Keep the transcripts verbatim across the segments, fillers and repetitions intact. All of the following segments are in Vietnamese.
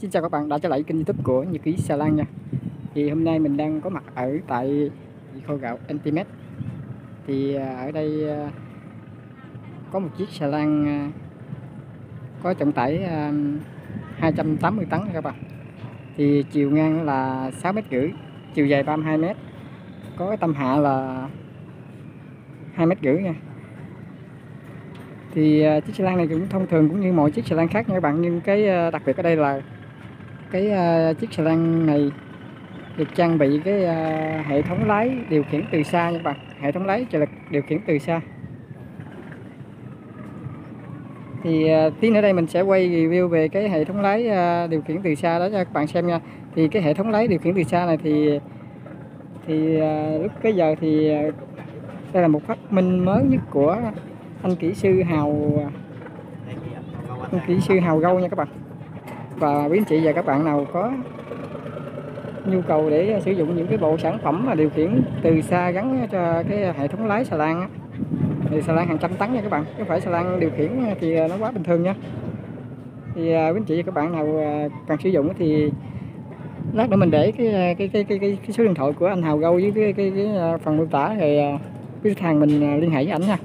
Xin chào các bạn đã trở lại kênh YouTube của Nhật Ký Xà Lan nha. Thì hôm nay mình đang có mặt ở tại kho gạo Ultimate. Thì ở đây có một chiếc xà lan có trọng tải hai trăm tám mươi tấn nha các bạn. Thì chiều ngang là sáu mét rưỡi, chiều dài ba mươi hai mét, có tâm hạ là hai mét rưỡi nha. Thì chiếc xà lan này cũng thông thường cũng như mọi chiếc xà lan khác nha các bạn, nhưng cái đặc biệt ở đây là cái uh, chiếc xà lan này được trang bị cái uh, hệ thống lái điều khiển từ xa nha các bạn, hệ thống lái trợ lực điều khiển từ xa. Thì uh, tí nữa đây mình sẽ quay review về cái hệ thống lái uh, điều khiển từ xa đó cho các bạn xem nha. Thì cái hệ thống lái điều khiển từ xa này thì thì uh, lúc cái giờ thì uh, đây là một phát minh mới nhất của anh kỹ sư Hào anh kỹ sư Hào Gâu nha các bạn. Và quý anh chị và các bạn nào có nhu cầu để sử dụng những cái bộ sản phẩm mà điều khiển từ xa gắn cho cái hệ thống lái xà lan á, thì xà lan hàng trăm tấn nha các bạn, chứ không phải xà lan điều khiển thì nó quá bình thường nha. Thì quý anh chị và các bạn nào cần sử dụng thì lát nữa mình để cái cái cái cái, cái, cái số điện thoại của anh Hào Gâu với cái, cái, cái phần mô tả, thì quý khách hàng mình liên hệ với ảnh nha.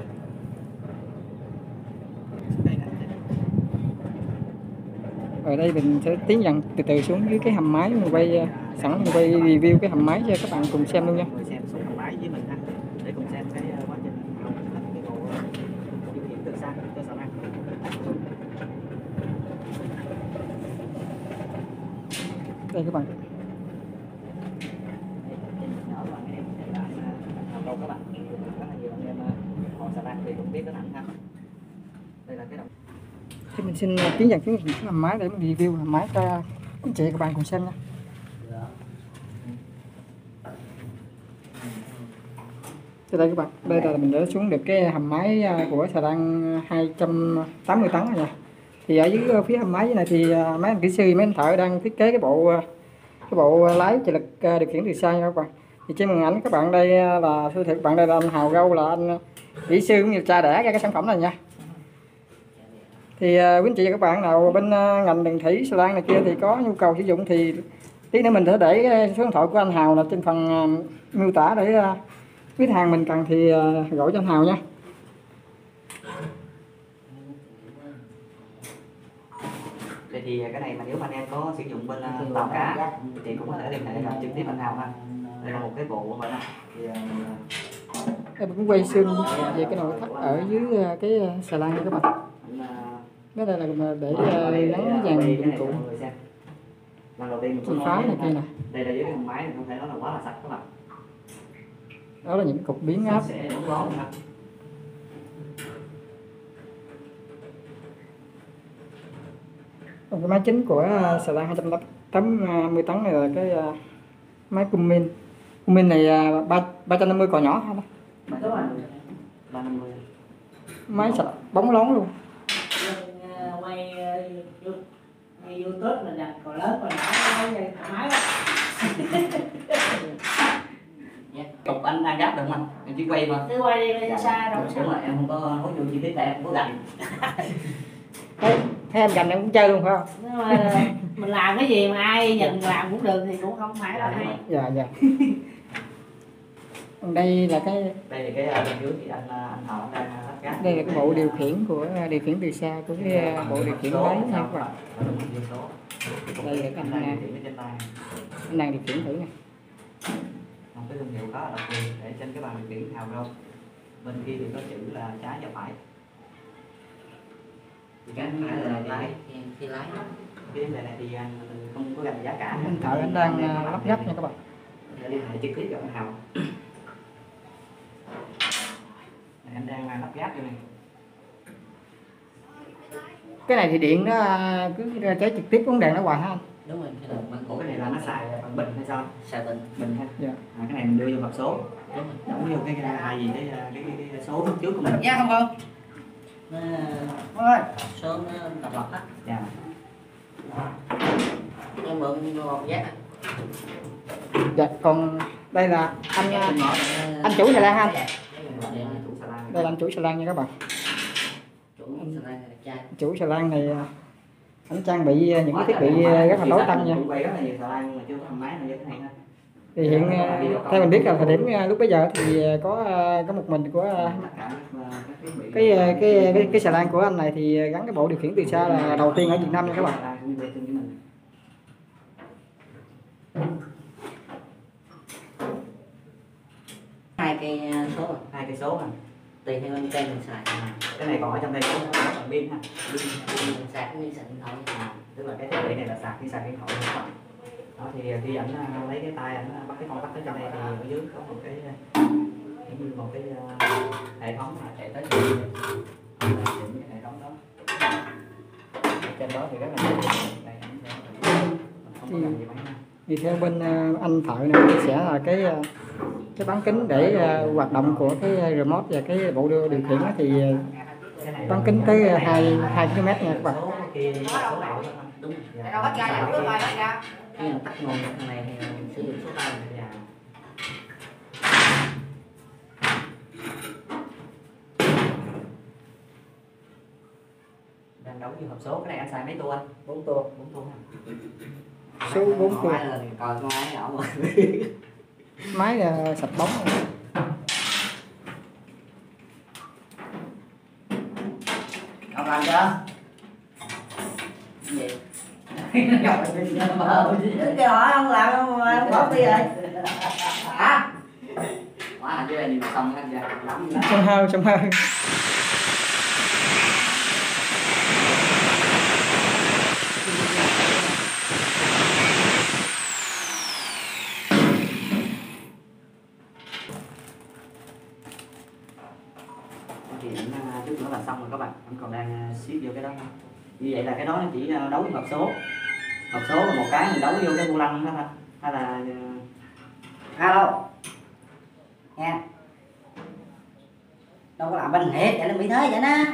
Ở đây mình sẽ tiến dần từ từ xuống dưới cái hầm máy, mình quay sẵn mình quay review cái hầm máy cho các bạn cùng xem luôn nha. Xem xuống hầm máy với mình ha, để cùng xem cái quá trình cái bộ điều khiển từ xa cơ sở năng. Đây các bạn. Đâu các bạn, rất là nhiều anh em họ xà lan thì cũng biết cái nặng ha. Đây là cái động. Thì mình xin tiến dần xuống hầm máy để mình review hầm máy cho anh chị và các bạn cùng xem nha. Thì đây các bạn, đây là mình đã xuống được cái hầm máy của xà lan hai trăm tám mươi tấn rồi nha. Thì ở dưới phía hầm máy dưới này thì mấy anh kỹ sư, mấy anh thợ đang thiết kế cái bộ cái bộ lái trợ lực điều khiển từ xa nha các bạn. Thì trên màn ảnh các bạn đây là thưa các bạn, đây là anh Hào Gâu, là anh kỹ sư cũng như cha đẻ ra cái sản phẩm này nha. Thì uh, quý anh chị và các bạn nào bên uh, ngành đường thủy xà lan này kia thì có nhu cầu sử dụng thì tí nữa mình sẽ để số điện thoại của anh Hào là trên phần uh, miêu tả để uh, quý hàng mình cần thì uh, gọi cho anh Hào nha. Vậy thì cái này mà nếu mà anh em có sử dụng bên uh, tàu cá thì cũng có thể liên hệ gặp trực tiếp anh Hào ha. Đây là một cái bộ vậy đó. Thì uh, em cũng quay xương về cái nội thất ở dưới uh, cái xà lan này các bạn. Cái đây là để gắn dàn dụng cụ chìa phá này kia nè. Đây là dưới cái máy này không thể nói là quá là sạch các bạn. Đó là những cục biến áp. Còn cái máy chính của xà lan hai trăm tám mươi tấn này là cái máy Cummins. Cummins này ba trăm năm mươi cò nhỏ hả? ba trăm năm mươi. Máy sạch bóng lón luôn. Quay ngay YouTube mình đặt cò lớn cò nhỏ thoải mái quá. Cục anh đang gáp được không anh? Em chỉ quay mà. Cứ quay đi ra xa đâu Đúng rồi, em không có nói chuyện chi tiết tại em không có gành. Thấy, thấy em gành em cũng chơi luôn phải không? Nhưng mà mình làm cái gì mà ai nhìn làm cũng được thì cũng không phải là hay. Dạ dạ. Đây là cái đây là cái bên dưới thì anh anh Hào đang lắp ráp. Đây là cái bộ điều khiển của điều khiển từ xa của cái bộ điều khiển lái nha các bạn. Đây là cái anh anh đang điều khiển thử nè. Một cái thương hiệu khá là đặc biệt để trên cái bàn điều khiển Hào Gâu. Bên kia thì có chữ là trái và phải. Thì cái phải là lái, khi lái. Cái vấn đề này thì anh không có gành giá cả. Anh thợ anh đang lắp ráp nha các bạn. Để liên hệ trực tiếp với anh Hào. Em đang lắp ráp cho này. Cái này thì điện nó cứ cháy trực tiếp bóng đèn nó hoài ha anh? Đúng rồi. Ủa cái này là nó xài bằng bình hay sao? Xài bình. Bình ha. Dạ. À, cái này mình đưa vô hộp số. Đúng rồi. Đóng vô cái cái gì cái cái, cái, cái số lúc trước của mình. Dạ không không? Ơi. Số độc lập á. Dạ. Em mượn một giác. Dạ, còn đây là anh anh chủ xà lan ha anh? Đây là anh chủ xà lan nha các bạn. Chủ xà lan này là trai. Chủ xà lan này anh trang bị những cái thiết bị rất là tối tân nha. Quay rất là nhiều xà lan nhưng mà chưa có hầm máy nào như thế này ha. Thì hiện theo mình biết là thời điểm lúc bấy giờ thì có có một mình của cái cái cái, cái xà lan của anh này thì gắn cái bộ điều khiển từ xa là đầu tiên ở Việt Nam nha các bạn. Hai cây số, hai cây số à. tùy theo anh cây mình xài. Cái này còn ở trong đây có bằng pin ha. Pin mình sạc như sạc điện thoại. Tức là cái thiết bị này là sạc khi sạc điện thoại các bạn. Đó thì khi ảnh lấy cái tay ảnh bắt cái con tắt ở trong đây thì ở dưới có một cái như một cái hệ thống là chạy tới những cái hệ thống đó. Trên đó thì rất là nhiều. Đây không có làm gì mấy nha. Thì theo bên anh thợ này chia sẻ là cái cái bán kính để uh, hoạt động của cái remote và cái bộ điều khiển thì bán kính tới hai hai ki lô mét nha các bạn. Đúng. Đâu bắt ra là cứ bài bắt ra. Khi mà tắt nguồn thằng này thì sử dụng số tay này. Đang đấu như hộp số, cái này anh xài mấy tua anh? bốn tua. bốn tua hả? Số bốn tua. Coi con máy nhỏ mà. Máy là sạch bóng. Ông làm chưa? Gì? Cái hỏi ông làm không bỏ đi rồi. Hả? Quá chứ anh xong anh ra lắm. Xong hơi, xong hơi. Thì ảnh chút nữa là xong rồi các bạn, anh còn đang xếp vô cái đó thôi. Như vậy là cái đó nó chỉ đấu với hộp số. Hộp số là một cái mình đấu vô cái vô lăng đó thôi. Hay là alo nha, đâu có làm bên thiệt vậy nó bị thế vậy đó.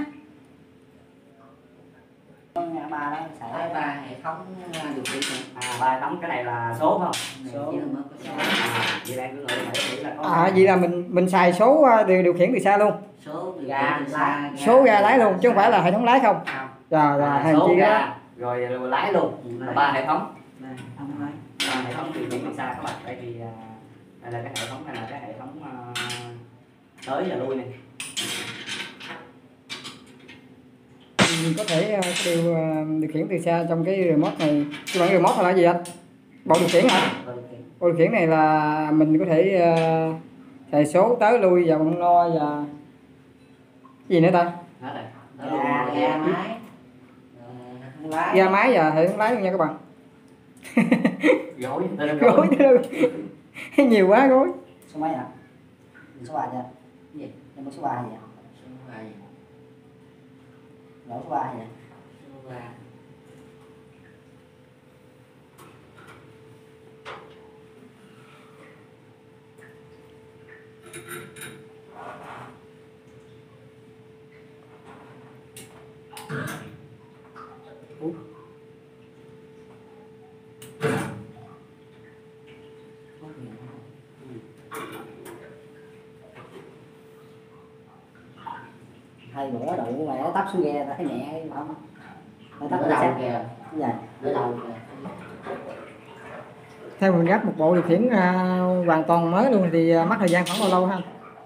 Nhà bà đó xài ba hệ thống điều khiển à ba tấm, cái này là số không? số. À, vậy đang cứ ngồi nghĩ là có À vậy là mình mình xài số điều điều khiển từ xa luôn. số ga lái, số ga lái luôn chứ không phải là hệ thống lái không? Rồi rồi, hàng chi đó. Rồi lái luôn, là ba hệ thống. Đây, không lái. Ba hệ thống điều khiển từ xa các bạn. Đây thì đây là cái hệ thống, này là cái hệ thống uh, tới và lui này. Mình có thể uh, điều uh, điều khiển từ xa trong cái remote này. Cái bản remote là gì anh? Bộ điều khiển hả? Bộ điều khiển này là mình có thể uh, xài số tới lui và bông lo và gì nữa ta? Đó đây. Ga, ga máy. Lái. Ga máy và hệ thống lái luôn nha các bạn. Gối, Gối nhiều quá gối. Số mấy ạ? Số ba chưa? Gì? Em có số ba gì ạ? Số ba gì? Lỗ số ba gì? Số ba. Ủa? Hai bữa đụng mày nó tắp xuống ghe ta thấy nhẹ không? Nó tắp đầu kìa. Dạ. Đỡ đầu kìa. Theo mình gấp một bộ điều khiển uh, hoàn toàn mới luôn thì uh, mất thời gian khoảng bao lâu ha anh?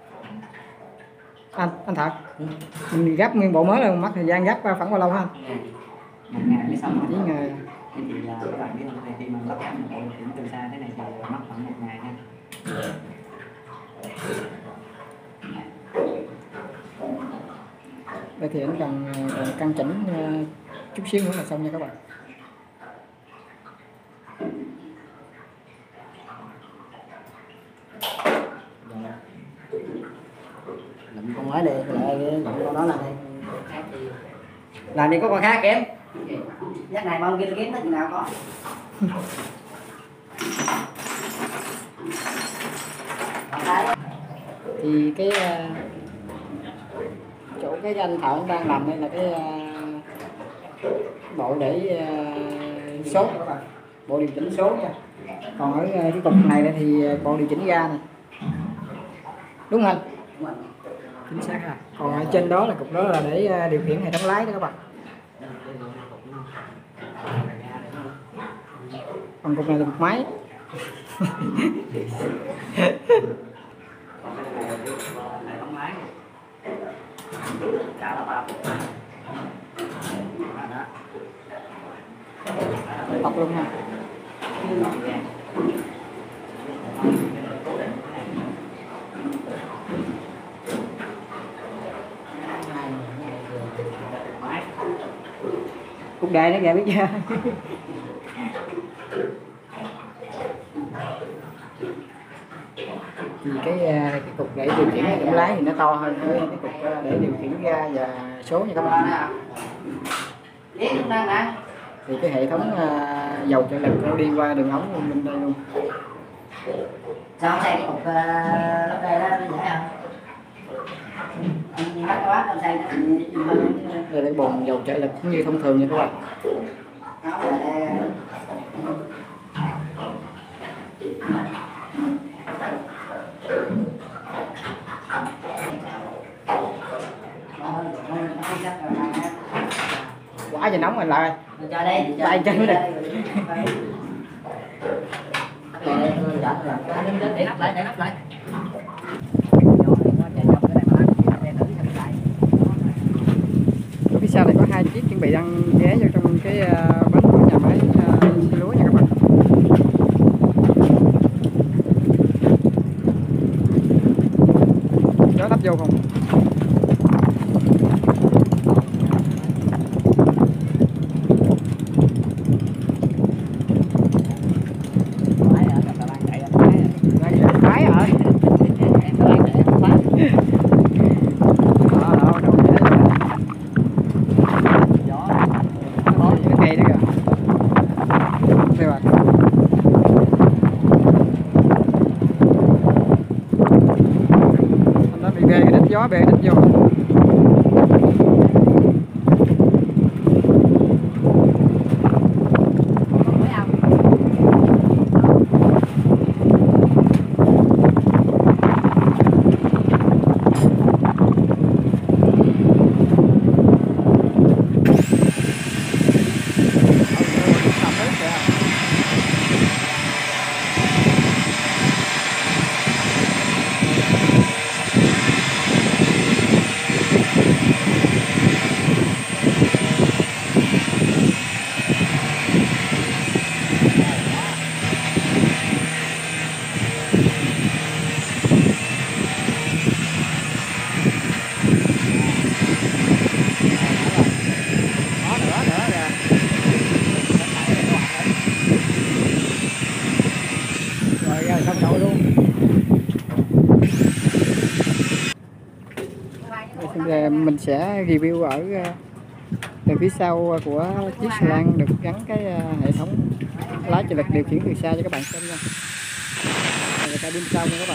Anh, anh Thật. Ừ. Mình gấp nguyên bộ mới luôn mất thời gian gấp khoảng bao lâu ha anh? Một ngày mới xong. Chỉ ngày. Thì là các bạn biết không, khi mà lắp đặt một bộ điều khiển từ xa thế này thì mất khoảng một ngày nha. Đây thì anh cần, cần căn chỉnh uh, chút xíu nữa là xong nha các bạn. Lụm con mới đi, lại lụm con đó là đi. Làm đi có con khác kém. Giấc này mong kia kiếm tới chừng nào có. Thì cái uh, chỗ cái anh thợ anh đang làm đây là cái uh, bộ để uh, số các bạn, bộ điều chỉnh số nha. Còn ở uh, cái cục này thì bộ điều chỉnh ga này, đúng không anh? Đúng rồi. Chính xác à. Còn ở trên đó là cục đó là để uh, điều khiển hệ thống lái đó các bạn. Còn cục này là cục máy. Còn cái này là hệ thống máy, cả là ba cục. Tập luôn ha. Cục đề nó kìa biết chưa? Thì cái cái cục để điều khiển cái lái thì nó to hơn cái cục để điều khiển ga và số nha các bạn. Thì cái hệ thống uh, dầu trợ lực nó đi qua đường ống bên đây luôn. Sao không xây cái cục uh, đây đó nó dễ không? Anh bắt quá, anh xây nó Đây là cái bồn dầu trợ lực như thông thường nha các bạn. Quá trời nóng rồi lại. Cho đây, cho đây chân đây. Để nắp lại, để nắp lại. Ở phía sau này có hai chiếc chuẩn bị đang ghé vô trong cái uh, bến của nhà máy uh, lúa nha các bạn. Gió tấp vô không? Gió bể đít vô. Mình sẽ review ở từ phía sau của chiếc xà lan được gắn cái hệ thống lái trợ lực điều khiển từ xa cho các bạn xem nha. Người ta bên sau nha các bạn.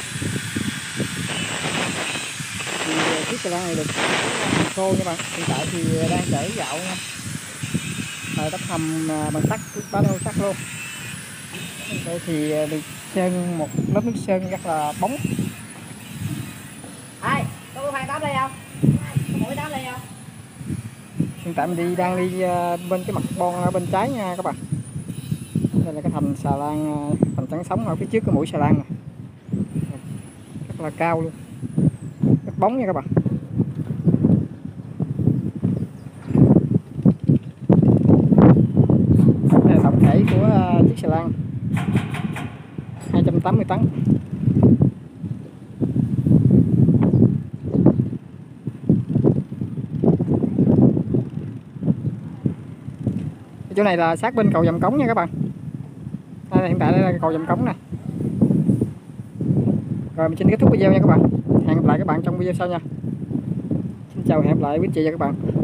Thì chiếc xà lan này được khô nha bạn. Hiện tại thì đang chở gạo nha. Rồi tắp hầm bằng sắt, bá lô sắt luôn. Đây thì được sơn một lớp nước sơn rất là bóng. Ai, có khoan táp đây không? Có táp đây không? Hiện tại mình đi đang đi bên cái mặt bon ở bên trái nha các bạn. Đây là cái thành xà lan, thành trắng sống ở phía trước cái mũi xà lan này. Rất là cao luôn, rất bóng nha các bạn. Đây là tổng thể của chiếc xà lan hai trăm tám mươi tấn. Chỗ này là sát bên cầu Dầm Cống nha các bạn. Đây, hiện tại đây là cầu Dầm Cống nè. Rồi mình xin kết thúc video nha các bạn. Hẹn gặp lại các bạn trong video sau nha. Xin chào, hẹn gặp lại quý chị và các bạn.